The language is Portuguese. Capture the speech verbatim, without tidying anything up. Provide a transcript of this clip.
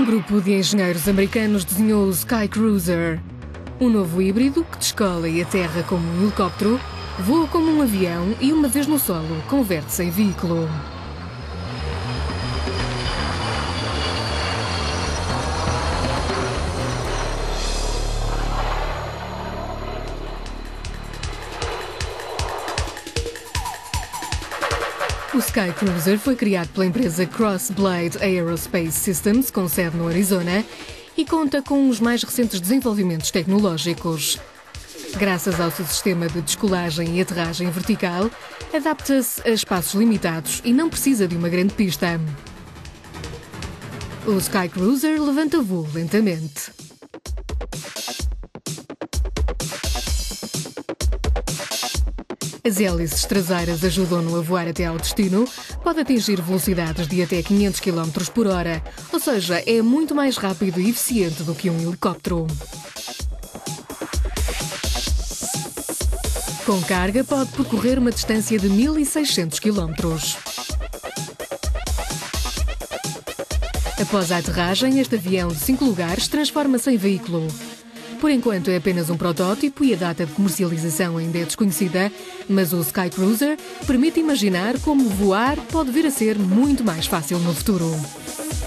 grupo de engenheiros americanos desenhou o Sky Cruiser, um novo híbrido que descola e aterra como um helicóptero, voa como um avião e, uma vez no solo, converte-se em veículo. O Sky Cruiser foi criado pela empresa Crossblade Aerospace Systems, com sede no Arizona, e conta com os mais recentes desenvolvimentos tecnológicos. Graças ao seu sistema de descolagem e aterragem vertical, adapta-se a espaços limitados e não precisa de uma grande pista. O Sky Cruiser levanta voo lentamente. As hélices traseiras ajudam-no a voar até ao destino. Pode atingir velocidades de até quinhentos quilómetros por hora, ou seja, é muito mais rápido e eficiente do que um helicóptero. Com carga, pode percorrer uma distância de mil e seiscentos quilómetros. Após a aterragem, este avião de cinco lugares transforma-se em veículo. Por enquanto é apenas um protótipo e a data de comercialização ainda é desconhecida, mas o Sky Cruiser permite imaginar como voar pode vir a ser muito mais fácil no futuro.